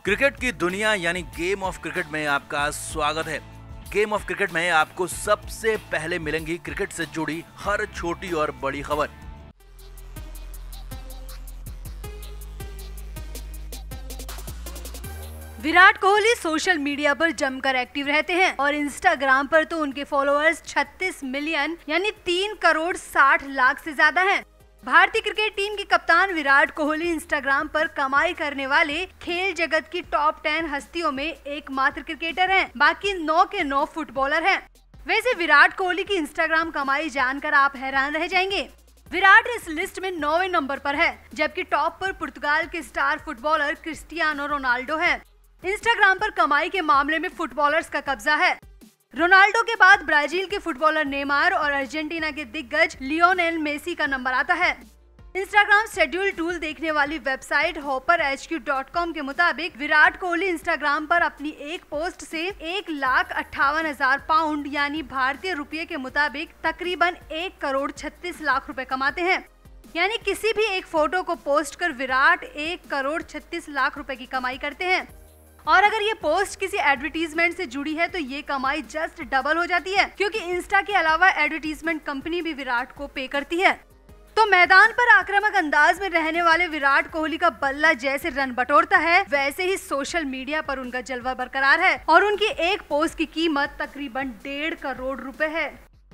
Cricket की दुनिया यानी गेम ऑफ क्रिकेट में आपका स्वागत है। गेम ऑफ क्रिकेट में आपको सबसे पहले मिलेंगी क्रिकेट से जुड़ी हर छोटी और बड़ी खबर। विराट कोहली सोशल मीडिया पर जमकर एक्टिव रहते हैं और इंस्टाग्राम पर तो उनके फॉलोअर्स 36 मिलियन यानी 3 करोड़ 60 लाख से ज्यादा हैं। भारतीय क्रिकेट टीम के कप्तान विराट कोहली इंस्टाग्राम पर कमाई करने वाले खेल जगत की टॉप 10 हस्तियों में एकमात्र क्रिकेटर हैं। बाकी 9 के 9 फुटबॉलर हैं। वैसे विराट कोहली की इंस्टाग्राम कमाई जानकर आप हैरान रह जाएंगे। विराट इस लिस्ट में 9वें नंबर पर है, जबकि टॉप पर पुर्तगाल के स्टार फुटबॉलर क्रिस्टियानो रोनाल्डो है। इंस्टाग्राम पर कमाई के मामले में फुटबॉलर्स का कब्जा है। रोनाल्डो के बाद ब्राजील के फुटबॉलर नेमार और अर्जेंटीना के दिग्गज लियोनेल मेसी का नंबर आता है। इंस्टाग्राम शेड्यूल टूल देखने वाली वेबसाइट hopperhq.com के मुताबिक विराट कोहली इंस्टाग्राम पर अपनी एक पोस्ट से 1,58,000 पाउंड यानी भारतीय रुपये के मुताबिक तकरीबन 1 करोड़ 36 लाख रुपए कमाते हैं। यानी किसी भी एक फोटो को पोस्ट कर विराट 1 करोड़ 36 लाख रुपए की कमाई करते हैं। और अगर ये पोस्ट किसी एडवर्टीजमेंट से जुड़ी है तो ये कमाई जस्ट डबल हो जाती है, क्योंकि इंस्टा के अलावा एडवर्टीजमेंट कंपनी भी विराट को पे करती है। तो मैदान पर आक्रामक अंदाज में रहने वाले विराट कोहली का बल्ला जैसे रन बटोरता है, वैसे ही सोशल मीडिया पर उनका जलवा बरकरार है और उनकी एक पोस्ट की कीमत तकरीबन 1.5 करोड़ रुपए है।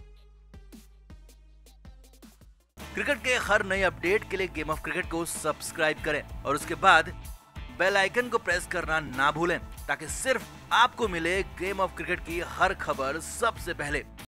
क्रिकेट के हर नए अपडेट के लिए गेम ऑफ क्रिकेट को सब्सक्राइब करें और उसके बाद बेल आइकन को प्रेस करना ना भूलें, ताकि सिर्फ आपको मिले गेम ऑफ क्रिकेट की हर खबर सबसे पहले।